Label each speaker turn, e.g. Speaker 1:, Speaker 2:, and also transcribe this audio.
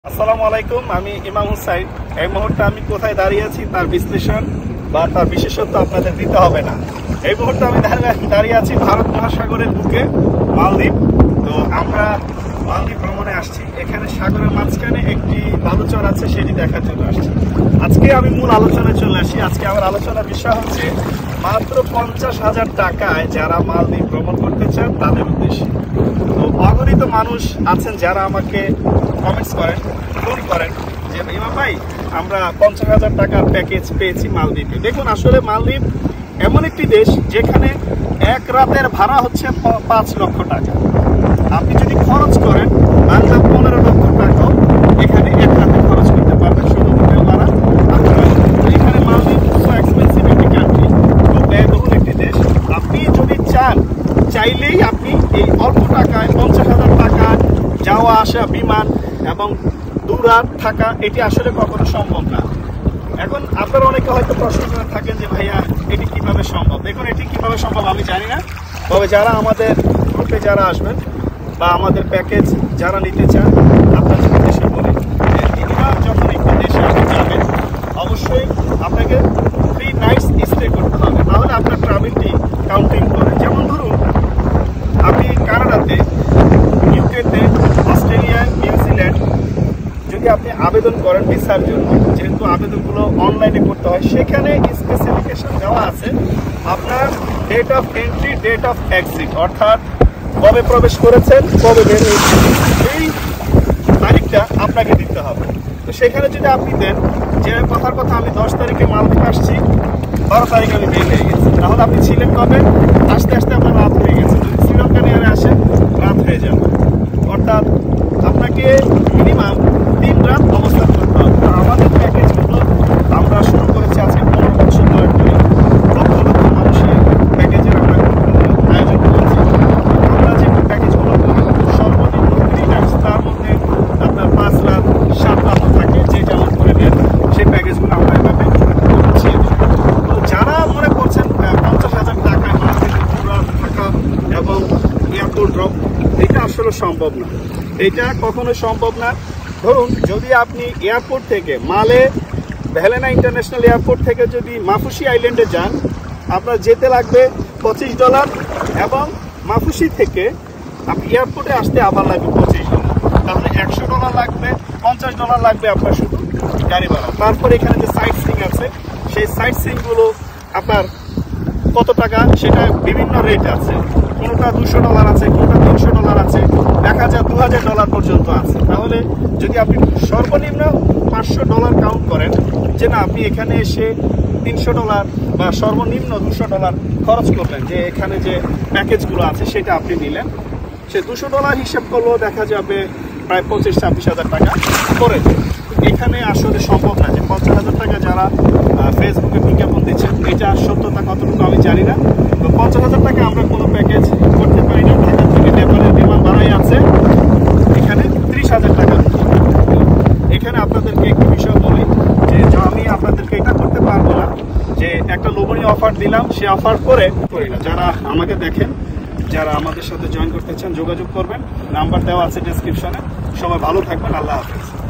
Speaker 1: আসসালামু আলাইকুম, আমি ইমাম হুসাইন। এই মুহূর্তে আমি কোথায় দাঁড়িয়ে আছি তার বিশ্লেষণ বা তার বিশেষত্ব আপনাদের দিতে হবে না। এই মুহূর্তে আমি দাঁড়িয়ে আছি ভারত মহাসাগরের বুকে, মালদ্বীপ। তো আমরা মালদ্বীপ ভ্রমণে আসছি। এখানে সাগরের মাঝখানে একটি বালুচর আছে, সেটি দেখার জন্য আসছি। আজকে আমি মূল আলোচনায় চলে আসি। আজকে আমার আলোচনার বিষয় হচ্ছে মাত্র 50,000 টাকায় যারা মালদ্বীপ ভ্রমণ করতে চান তাদের উদ্দেশ্যে। তো অগণিত মানুষ আছেন যারা আমাকে কমেন্টস করেন, ফোন করেন যে ইমাম ভাই, আমরা 50,000 টাকার প্যাকেজ পেয়েছি মালদ্বীপে। দেখুন, আসলে মালদ্বীপ এমন একটি দেশ যেখানে এক রাতের ভাড়া হচ্ছে 5 লক্ষ টাকা। আপনি যদি খরচ করেন বাংলা 15 লক্ষ টাকাও এখানে এক রাতে খরচ করতে পারবেন, শুধু হোটেল ভাড়া। এখানে মালদ্বীপ খুব এক্সপেন্সিভ একটি কান্ট্রি, খুব ব্যয়বহুল একটি দেশ। আপনি যদি চাইলেই আপনি এই অল্প টাকায় 50,000 টাকা যাওয়া আসা, বিমান এবং দূরাত থাকা, এটি আসলে কখনো সম্ভব না। এখন আপনারা অনেকে হয়তো প্রশ্ন করে থাকেন যে ভাইয়া এটি কিভাবে সম্ভব। দেখুন, এটি কিভাবে সম্ভব আমি জানি না, তবে যারা আমাদের গ্রুপে যারা আসবেন বা আমাদের প্যাকেজ যারা নিতে চান, আপনাদের দেশে বলি যখন একটি দেশে আপনি যাবেন অবশ্যই আপনাকে 3 নাইটস স্টে করতে হবে, তাহলে আপনার ট্রাভেলটি কাউন্টিং করে। যেমন ধরুন, আপনি কানাডাতে, ইউকেতে, অস্ট্রেলিয়া, নিউজিল্যান্ড যদি আপনি আবেদন করেন ভিসার জন্য, যেহেতু আবেদনগুলো অনলাইনে করতে হয়, সেখানে স্পেসিফিকেশন দেওয়া আছে আপনার date of entry, date of exit, অর্থাৎ কবে প্রবেশ করেছেন, কবে বের হয়েছেন, এই তারিখটা আপনাকে দিতে হবে। তো সেখানে যদি আপনি দেন যে কথার কথা আমি 10 তারিখে মালদ্বীপ আসছি, 12 তারিখে আমি বের হয়ে গেছি, তাহলে আপনি ছিলেন কবে? আস্তে আস্তে আপনার রাত হয়ে গেছে। যদি শ্রীলঙ্কা নিয়ে আসেন রাত হয়ে যাবে, অর্থাৎ আপনাকে মিনিমাম 3 রাত অবস্থান করতে হবে। আমাদের প্যাকেজগুলো আমরা শুরু করেছি আজকে 15 বছর ধরে, লক্ষ লক্ষ মানুষের প্যাকেজের আমরা আয়োজন করেছি। আমরা যে প্যাকেজগুলো সর্বনিম্ন 3 নাইটস, তার মধ্যে আপনার 5 রাত 7 রাত থাকে, যে যেমন করে নেন সেই প্যাকেজগুলো আমরা এভাবে করছি। তো যারা মনে করছেন 50,000 টাকায় থাকা এবং এয়ারপোর্ট ড্রপ, এটা আসলে সম্ভব না, এটা কখনো সম্ভব না। ধরুন, যদি আপনি এয়ারপোর্ট থেকে ভেলেনা ইন্টারন্যাশনাল এয়ারপোর্ট থেকে যদি মাফুসি আইল্যান্ডে যান, আপনার যেতে লাগবে $25 এবং মাফুসি থেকে আপনি এয়ারপোর্টে আসতে আবার লাগবে $25। তাহলে $100 লাগবে, $50 লাগবে আপনার শুধু গাড়ি ভাড়া। তারপর এখানে যে সাইট সিইং আছে, সেই সাইট সিইংগুলো আপনার কত টাকা, সেটা বিভিন্ন রেট আছে। কোনোটা $200 আছে, কোনোটা $300 আছে, দেখা যায় $2,000 পর্যন্ত আছে। তাহলে যদি আপনি সর্বনিম্ন $500 কাউন্ট করেন যে না, আপনি এখানে এসে $300 বা সর্বনিম্ন $200 খরচ করলেন, যে এখানে যে প্যাকেজগুলো আছে সেটা আপনি নিলেন, সে $200 হিসেব করলেও দেখা যাবে প্রায় 25-26,000 টাকা পড়ে যায়। এখানে আসলে সম্ভব না যে 50,000 টাকা যারা ফেসবুকে বিজ্ঞাপন দিচ্ছেন, এটা সত্যতা কতটুকু আমি জানি না। তো 50,000 টাকা আমরা কোনো প্যাকেজ করতে পারি না। ঢাকা থেকে নেপালের বিমান ভাড়াই আছে এখানে 30,000 টাকা। এখানে আপনাদেরকে একটি বিষয় বলি যে আমি আপনাদেরকে এটা করতে পারবো না যে একটা লোভনীয় অফার দিলাম, সে অফার করি না। যারা আমাকে দেখেন, যারা আমাদের সাথে জয়েন করতে চান, যোগাযোগ করবেন, নাম্বার দেওয়া আছে ডেসক্রিপশনে। সবাই ভালো থাকবেন, আল্লাহ হাফেজ।